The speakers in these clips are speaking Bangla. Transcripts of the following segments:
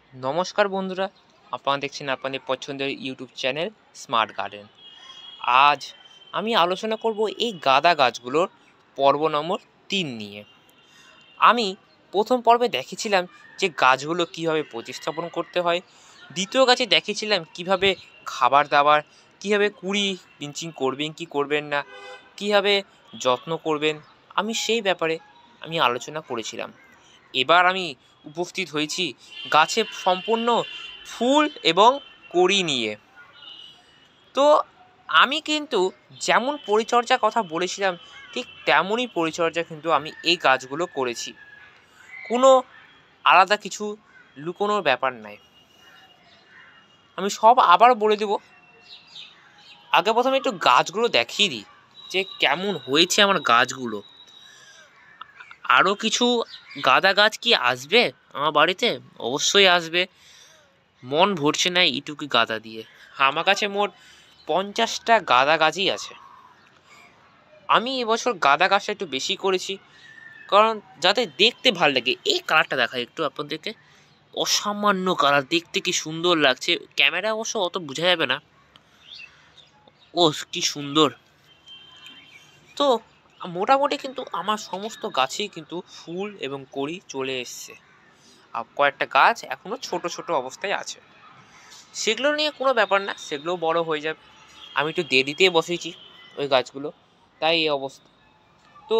নমস্কার বন্ধুরা, আপনারা দেখছেন আপনাদের পছন্দের ইউটিউব চ্যানেল স্মার্ট গার্ডেন। আজ আমি আলোচনা করব এই গাঁদা গাছগুলোর পর্ব নম্বর ৩ নিয়ে। আমি প্রথম পর্বে দেখেছিলাম যে গাছগুলো কীভাবে প্রতিস্থাপন করতে হয়, দ্বিতীয় গাছে দেখেছিলাম কিভাবে খাবার দাবার, কীভাবে কুড়ি পিঞ্চিং করবেন কি করবেন না, কীভাবে যত্ন করবেন, আমি সেই ব্যাপারে আলোচনা করেছিলাম। এবার আমি উপস্থিত হয়েছি গাছে সম্পূর্ণ ফুল এবং কড়ি নিয়ে। তো আমি কিন্তু যেমন পরিচর্যার কথা বলেছিলাম ঠিক তেমনই পরিচর্যা কিন্তু আমি এই গাছগুলো করেছি। কোনো আলাদা কিছু লুকোনোর ব্যাপার নাই, আমি সব আবার বলে দেব। আগে প্রথমে একটু গাছগুলো দেখিয়ে দিই যে কেমন হয়েছে আমার গাছগুলো। আরও কিছু গাঁদা গাছ কি আসবে আমার বাড়িতে? অবশ্যই আসবে, মন ভরছে না এইটুকু গাঁদা দিয়ে। আমার কাছে মোট 50টা গাঁদা গাছই আছে। আমি এবছর গাঁদা গাছটা একটু বেশি করেছি কারণ যাতে দেখতে ভালো লাগে। এই কালারটা দেখায় একটু আপনাদেরকে, অসামান্য কালার, দেখতে কি সুন্দর লাগছে। ক্যামেরা অবশ্য অত বোঝা যাবে না, ও কি সুন্দর। তো মোটামুটি কিন্তু আমার সমস্ত গাছেই কিন্তু ফুল এবং কড়ি চলে এসছে, আর কয়েকটা গাছ এখনও ছোট ছোট অবস্থায় আছে। সেগুলো নিয়ে কোনো ব্যাপার না, সেগুলোও বড় হয়ে যাবে। আমি একটু দেরিতেই বসেছি ওই গাছগুলো, তাই এই অবস্থা। তো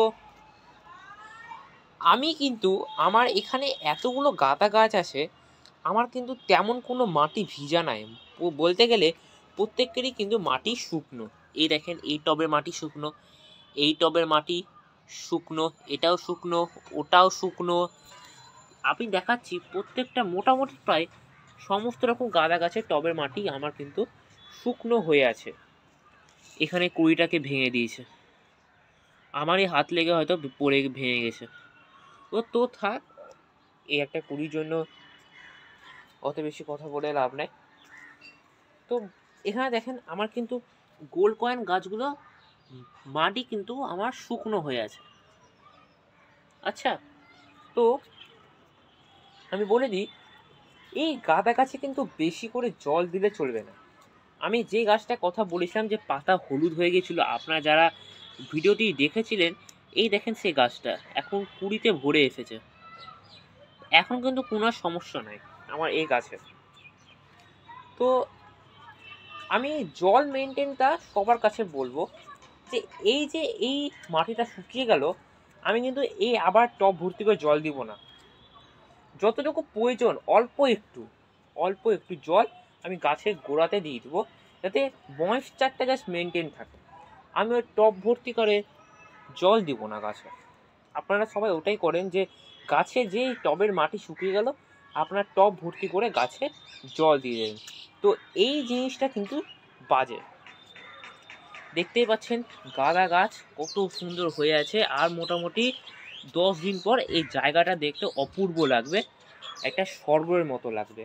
আমি কিন্তু আমার এখানে এতগুলো গাঁদা গাছ আছে, আমার কিন্তু তেমন কোনো মাটি ভিজা নাই। বলতে গেলে প্রত্যেকেরই কিন্তু মাটি শুকনো। এই দেখেন, এই টবের মাটি শুকনো, এই টবের মাটি শুকনো, এটাও শুকনো, ওটাও শুকনো। আমি দেখাচ্ছি প্রত্যেকটা মোটামুটি প্রায় সমস্ত রকম গাঁদা গাছের টবের মাটি আমার কিন্তু শুকনো হয়ে আছে। এখানে কুড়িটাকে ভেঙে দিয়েছে, আমারই হাত লেগে হয়তো পড়ে ভেঙে গেছে। তো থাক, এই একটা কুড়ির জন্য অত বেশি কথা বলে লাভ নাই। তো এখানে দেখেন আমার কিন্তু গোল্ড কয়েন গাছগুলো মাটি কিন্তু আমার শুকনো হয়ে আছে। আচ্ছা, তো আমি বলে দিই, এই গাঁদা গাছে কিন্তু বেশি করে জল দিলে চলবে না। আমি যে গাছটা কথা বলেছিলাম যে পাতা হলুদ হয়ে গেছিলো, আপনারা যারা ভিডিওটি দেখেছিলেন, এই দেখেন সেই গাছটা এখন কুড়িতে ভরে এসেছে। এখন কিন্তু কোনো সমস্যা নাই আমার এই গাছের। তো আমি জল মেনটেনটা সবার কাছে বলবো যে এই মাটিটা শুকিয়ে গেল, আমি কিন্তু এই আবার টব ভর্তি করে জল দিব না। যতটুকু প্রয়োজন অল্প একটু জল আমি গাছের গোড়াতে দিয়ে দেবো, যাতে ময়েশ্চারটা জাস্ট মেনটেন থাকে। আমি ওই টব ভর্তি করে জল দিব না গাছে। আপনারা সবাই ওটাই করেন যে গাছে যেই টবের মাটি শুকিয়ে গেল আপনার টব ভর্তি করে গাছে জল দিয়ে দেন। তো এই জিনিসটা কিন্তু বাজে। দেখতেই পাচ্ছেন গাঁদা গাছ কত সুন্দর হয়ে আছে, আর মোটামুটি 10 দিন পর এই জায়গাটা দেখতে অপূর্ব লাগবে, একটা স্বর্গের মতো লাগবে।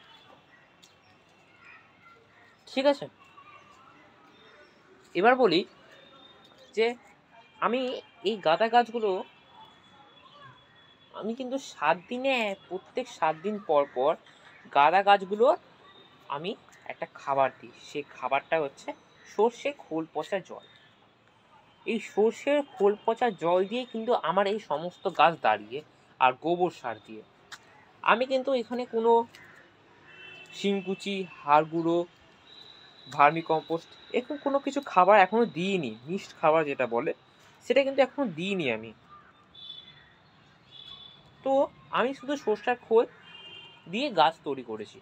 ঠিক আছে, এবার বলি যে আমি এই গাঁদা গাছগুলো আমি কিন্তু 7 দিনে, প্রত্যেক 7 দিন পর পর গাঁদা গাছগুলোর আমি একটা খাবার দিই। সেই খাবারটা হচ্ছে সর্ষে খোল পচা জল। এই সর্ষের খোল পচা জল দিয়ে কিন্তু আমার এই সমস্ত গাছ দাঁড়িয়ে, আর গোবর সার দিয়ে। আমি কিন্তু এখানে কোনো শিংকুচি, হাড় গুঁড়ো, ভার্মি কম্পোস্ট এরকম কোনো কিছু খাবার এখনও দিইনি। মিক্সড খাবার যেটা বলে সেটা কিন্তু এখনও দিইনি আমি। তো আমি শুধু সর্ষের খোল দিয়ে গাছ তৈরি করেছি।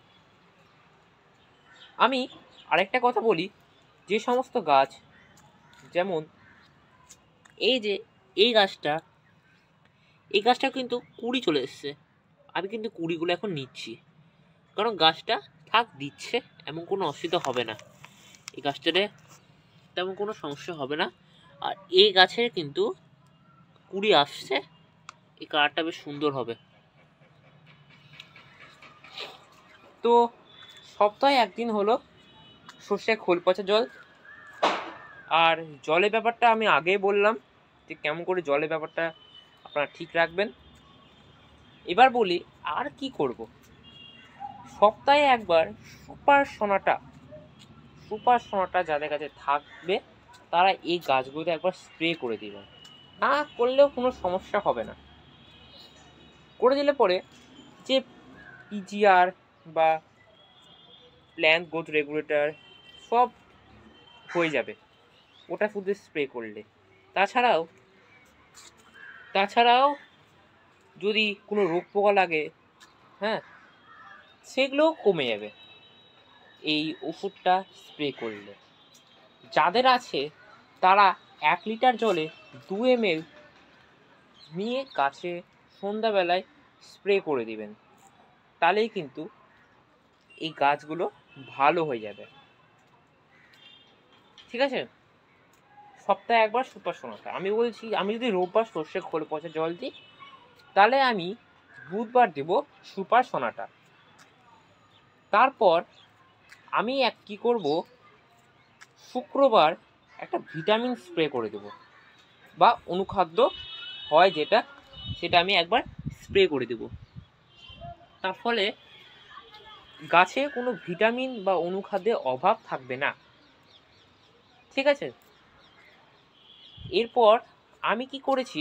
আমি আরেকটা কথা বলি, যে সমস্ত গাছ, যেমন এই যে এই গাছটা কিন্তু কুড়ি চলে এসছে, আমি কিন্তু কুড়িগুলো এখন নিচ্ছি, কারণ গাছটা থাক দিচ্ছে, এমন কোনো অসুবিধা হবে না, এই গাছটাতে তেমন কোনো সমস্যা হবে না। আর এই গাছের কিন্তু কুড়ি আসছে, এই কালারটা বেশ সুন্দর হবে। তো সপ্তাহে একদিন হলো সর্ষে খোল পচা জল। আর জলের ব্যাপারটা আমি আগেই বললাম যে কেমন করে জলের ব্যাপারটা আপনারা ঠিক রাখবেন। এবার বলি আর কি করব। সপ্তাহে একবার সুপার সোনাটা যাদের কাছে থাকবে তারা এই গাছগুলোতে একবার স্প্রে করে দিবেন। না করলেও কোনো সমস্যা হবে না। করে দিলে পরে যে পিজিআর বা প্ল্যান্ট গ্রোথ রেগুলেটর সব হয়ে যাবে ওটা শুধু স্প্রে করলে। তাছাড়াও যদি কোনো রোগ পোকা লাগে, হ্যাঁ, সেগুলোও কমে যাবে এই ওষুধটা স্প্রে করলে। যাদের আছে তারা 1 লিটার জলে 2 ml নিয়ে গাছে সন্ধ্যাবেলায় স্প্রে করে দিবেন। তাহলেই কিন্তু এই গাছগুলো ভালো হয়ে যাবে। ঠিক আছে? সপ্তাহে একবার সুপার সোনাটা আমি বলছি, আমি যদি রোববার সর্ষে খোল পচা জল দিই, তাহলে আমি বুধবার দেব সুপার সোনাটা। তারপর আমি কি করব, শুক্রবার একটা ভিটামিন স্প্রে করে দেব, বা অনুখাদ্য হয় সেটা আমি একবার স্প্রে করে দেব। তার ফলে গাছে কোনো ভিটামিন বা অনুখাদ্যের অভাব থাকবে না। ঠিক আছে? এরপর আমি কি করেছি,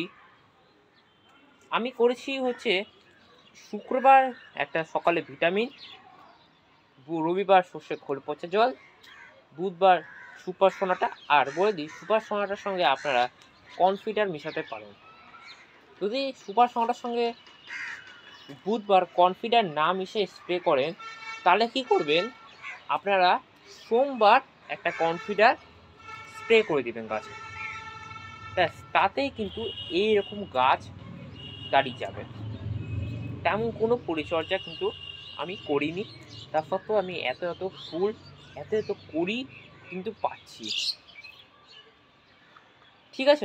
হচ্ছে শুক্রবার একটা সকালে ভিটামিন, রবিবার সর্ষে খোল পচা জল, বুধবার সুপার সোনাটা। আর বলে দিই, সুপার সোনাটার সঙ্গে আপনারা কনফিডার মেশাতে পারেন। যদি সুপার সোনাটার সঙ্গে বুধবার কনফিডার না মিশে স্প্রে করেন, তাহলে কি করবেন, আপনারা সোমবার একটা কনফিডার স্প্রে করে দিবেন গাছে। ব্যাস, তাতেই কিন্তু এইরকম গাছ দাঁড়িয়ে যাবে। তেমন কোনো পরিচর্যা কিন্তু আমি করিনি, তা সত্ত্বেও আমি এত ফুল এত করি কিন্তু পাচ্ছি। ঠিক আছে?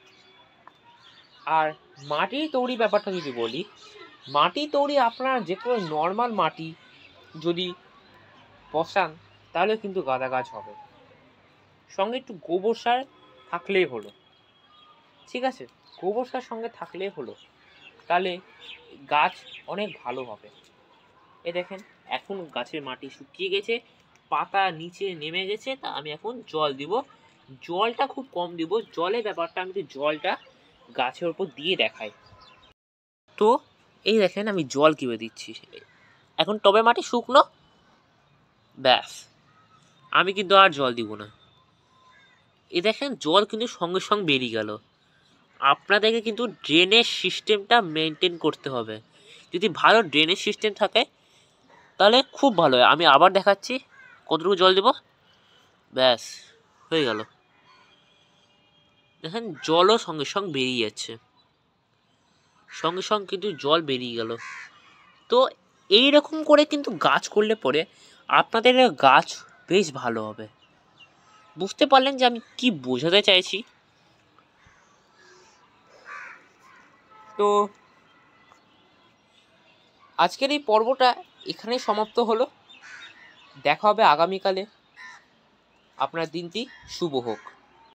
আর মাটি তৈরি ব্যাপারটা যদি বলি, মাটি তৈরি আপনার যে কোনো নর্মাল মাটি যদি বসান তাহলে কিন্তু গাঁদা গাছ হবে। সঙ্গে একটু গোবর সার থাকলেই হলো। ঠিক আছে? গোবর সার সঙ্গে থাকলেই হলো, তাহলে গাছ অনেক ভালো হবে। এ দেখেন, এখন গাছের মাটি শুকিয়ে গেছে, পাতা নিচে নেমে গেছে। তা আমি এখন জল দিব, জলটা খুব কম দিব। জলের ব্যাপারটা আমি জলটা গাছের ওপর দিয়ে দেখাই। তো এই দেখেন আমি জল কিভাবে দিচ্ছি। এখন টবে মাটি শুকনো, ব্যাস, আমি কিন্তু আর জল দিব না। এই দেখেন জল কিন্তু সঙ্গে সঙ্গে বেরিয়ে গেল। আপনাদেরকে কিন্তু ড্রেনেজ সিস্টেমটা মেনটেন করতে হবে। যদি ভালো ড্রেনেজ সিস্টেম থাকে তাহলে খুব ভালো হয়। আমি আবার দেখাচ্ছি কতটুকু জল দেব, ব্যাস হয়ে গেল। দেখেন জলও সঙ্গে সঙ্গে বেরিয়ে যাচ্ছে, সঙ্গে সঙ্গে কিন্তু জল বেরিয়ে গেল। তো এইরকম করে কিন্তু গাছ করলে পরে আপনাদের গাছ বেশ ভালো হবে। বুঝতে পারলেন যে আমি কি বোঝাতে চাইছি? তো আজকের এই পর্বটা এখানেই সমাপ্ত হলো। দেখা হবে আগামীকালে। আপনার দিনটি শুভ হোক।